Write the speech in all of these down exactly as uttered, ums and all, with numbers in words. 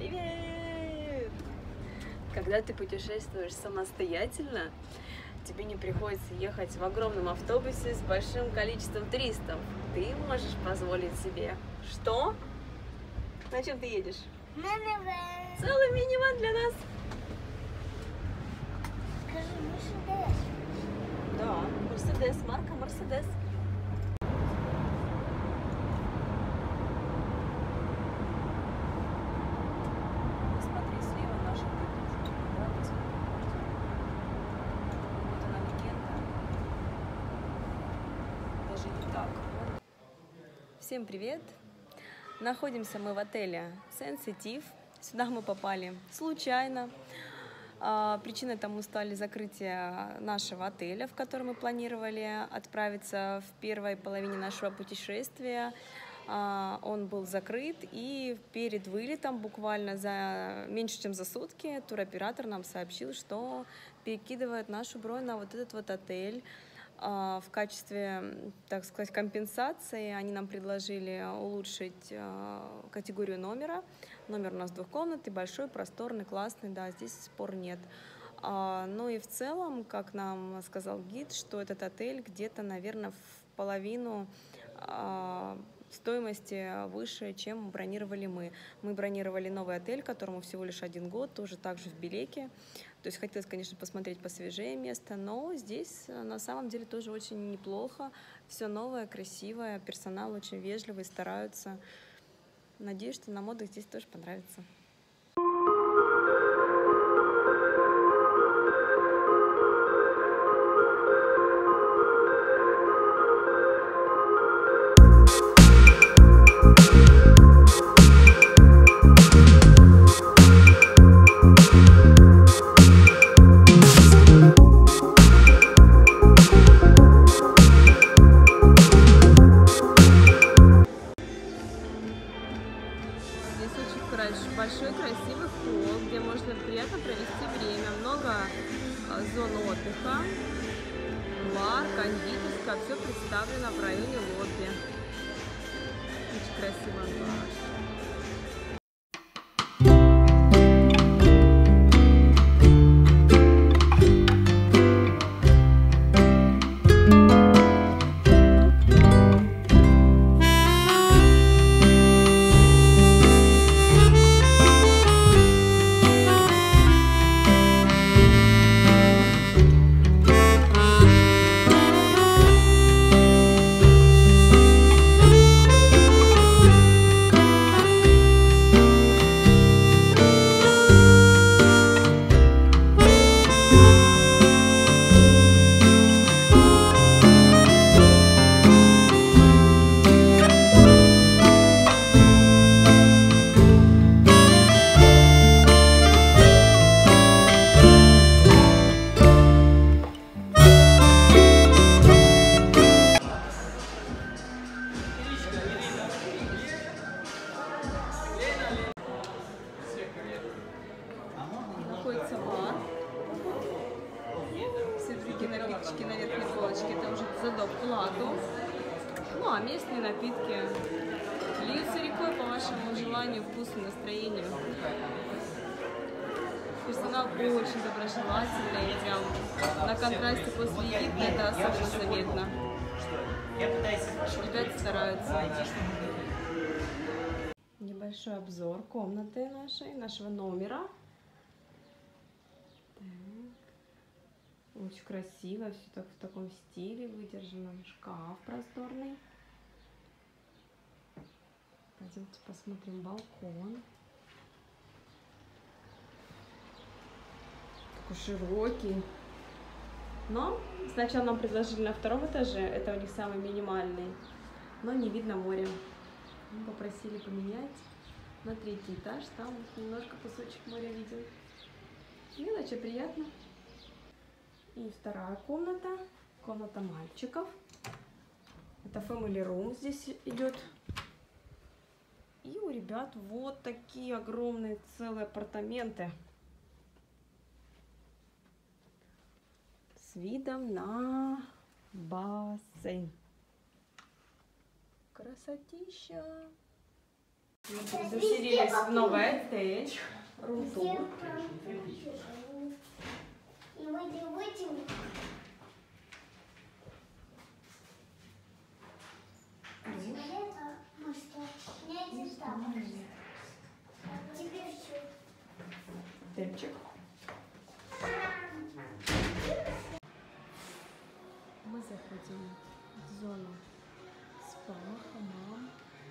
Привет! Когда ты путешествуешь самостоятельно, тебе не приходится ехать в огромном автобусе с большим количеством туристов. Ты можешь позволить себе. Что? На чем ты едешь? Минивэн. Целый минивэн для нас. Скажи, Мерседес. Да, Мерседес, марка Мерседес. Смотри, слева наша петушка. Да, посмотри. Вот она легенда. Даже не так. Всем привет! Находимся мы в отеле Сенситив. Сюда мы попали случайно. Причиной тому стали закрытие нашего отеля, в который мы планировали отправиться в первой половине нашего путешествия. Он был закрыт, и перед вылетом, буквально за меньше чем за сутки, туроператор нам сообщил, что перекидывает нашу бронь на вот этот вот отель. В качестве, так сказать, компенсации они нам предложили улучшить категорию номера. Номер у нас двухкомнатный, большой, просторный, классный, да, здесь спор нет. Ну и в целом, как нам сказал гид, что этот отель где-то, наверное, в половину стоимости выше, чем бронировали мы. Мы бронировали новый отель, которому всего лишь один год, тоже также в Белеке. То есть хотелось, конечно, посмотреть посвежее место, но здесь на самом деле тоже очень неплохо. Все новое, красивое, персонал очень вежливый, стараются. Надеюсь, что нам отдых здесь тоже понравится. Большой красивый холл, где можно приятно провести время, много зон отдыха, бар, кондитерская, все представлено в районе лобби. Очень красивый антураж. Находится бар. Все другие напиточки на верхней полочке, это уже за доплату. Ну а местные напитки льются рекой по вашему желанию, вкусу, настроению. Персонал очень доброжелательный, прям на контрасте после Египта это особенно заметно. Ребята стараются. Небольшой обзор комнаты нашей, нашего номера. Очень красиво, все так в таком стиле выдержано. Шкаф просторный. Пойдемте посмотрим балкон. Такой широкий. Но сначала нам предложили на втором этаже, это у них самый минимальный, но не видно моря. Мы попросили поменять на третий этаж, там немножко кусочек моря виден. Мелочь, приятно. И вторая комната, комната мальчиков. Это family room здесь идет. И у ребят вот такие огромные целые апартаменты с видом на бассейн. Красотища! Мы заселились в новый отель. Рум-тур. И выйдем, выйдем. Теперь все. Отельчик. Мы заходим в зону спа, хамам.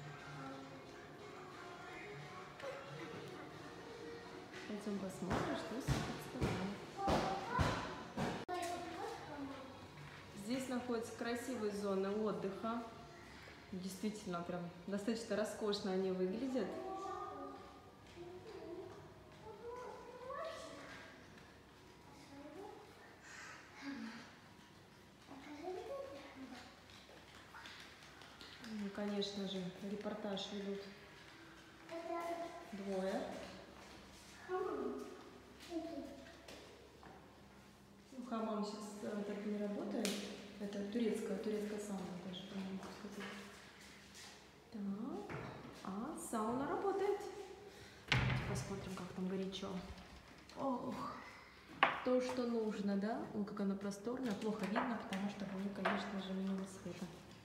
Пойдем посмотрим, что себе представляет. Здесь находятся красивые зоны отдыха. Действительно, прям достаточно роскошно они выглядят. Ну, конечно же, репортаж ведут двое. Ну, хамам сейчас э, так не работает. Это турецкая, турецкая сауна даже, по-моему, сказать. Так, а сауна работает. Давайте посмотрим, как там горячо. Ох, то, что нужно, да? Ой, как она просторная, плохо видно, потому что у нее, конечно же, минимум света.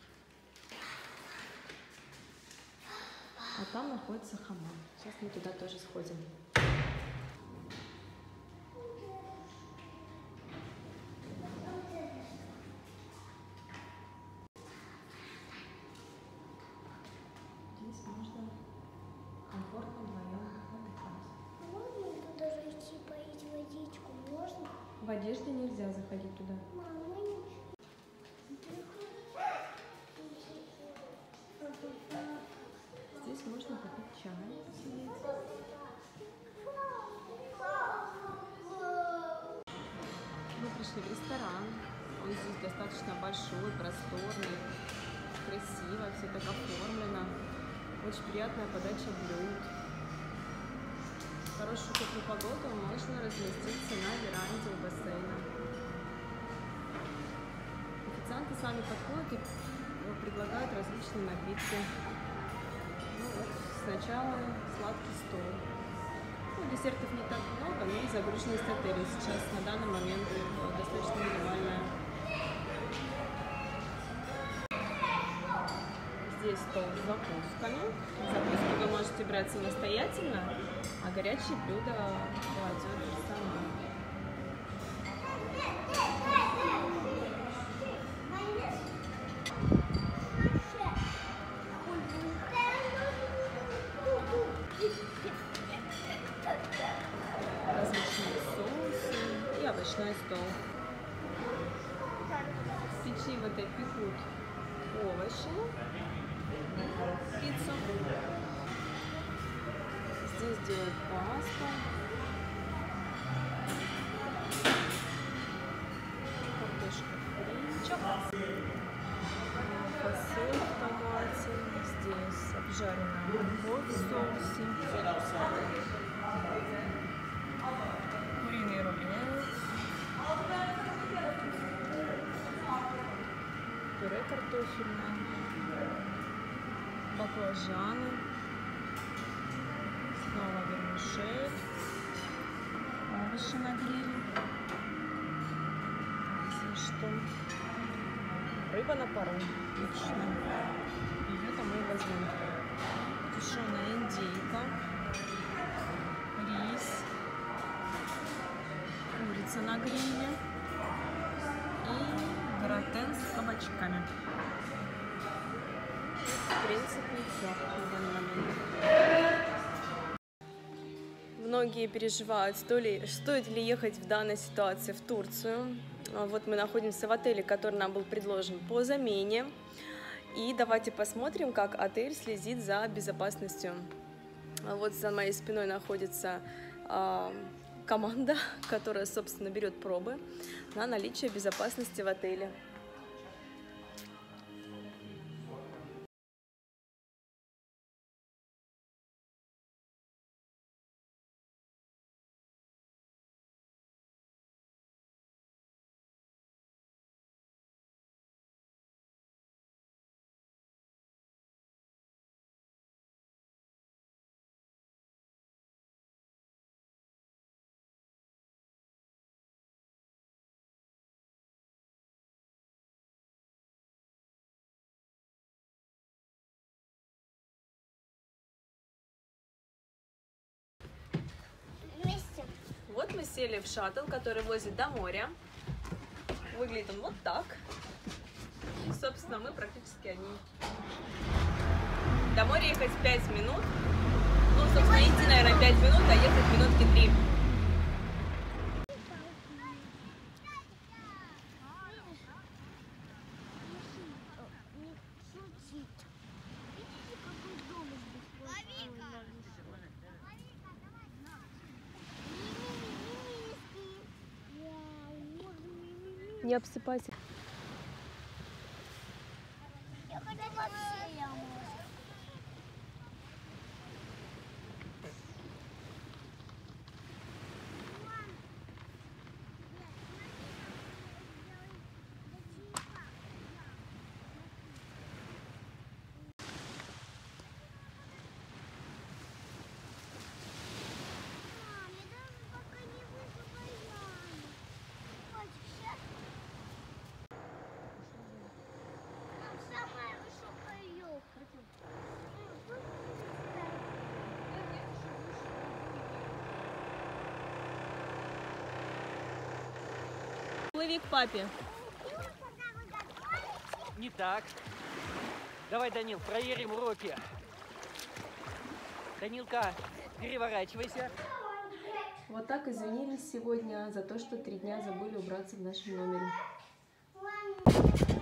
А там находится хамам. Сейчас мы туда тоже сходим. Здесь можно комфортно вдвоем отдыхать. Можно туда зайти, поить водичку? Можно? В одежде нельзя заходить туда. Мама, не... Здесь можно попить чай, посидеть. Мы пришли в ресторан. Он здесь достаточно большой, просторный, красиво, все так оформлено. Очень приятная подача блюд. В хорошую теплую погоду можно разместиться на веранде у бассейна. Официанты сами подходят и предлагают различные напитки. Ну вот, сначала сладкий стол. Ну, десертов не так много, но и загруженность отеля сейчас на данный момент достаточно минимальная. Здесь стол с закусками. Закуски вы можете брать самостоятельно, а горячие блюда кладет персонал. Различные соусы и овощной стол. В печи в этой пекут овощи, пиццу. Здесь делают пасту, картошка фри, фасоль в томате, здесь обжаренная морковь в соусе, куриный рулет, пюре картофельное, баклажаны, снова вермишель, овощи на гриле, здесь что? Рыба на пару, отлично. Ее там и возьмем. Тушеная индейка, рис, курица на гриле и гратен с кабачками. В принципе, все на данный момент. Многие переживают, стоит ли ехать в данной ситуации в Турцию. Вот мы находимся в отеле, который нам был предложен по замене. И давайте посмотрим, как отель следит за безопасностью. Вот за моей спиной находится э, команда, которая, собственно, берет пробы на наличие безопасности в отеле. сели в шаттл, который возит до моря. Выглядит он вот так. И, собственно, мы практически одни. До моря ехать пять минут. Ну, собственно, идти, наверное, пять минут, а ехать минутки три. Не обсыпайся. Я хочу вообще яму. Плыви к папе. Не так. Давай, Данил, проверим уроки. Данилка, переворачивайся. Вот так извинились сегодня за то, что три дня забыли убраться в нашем номере.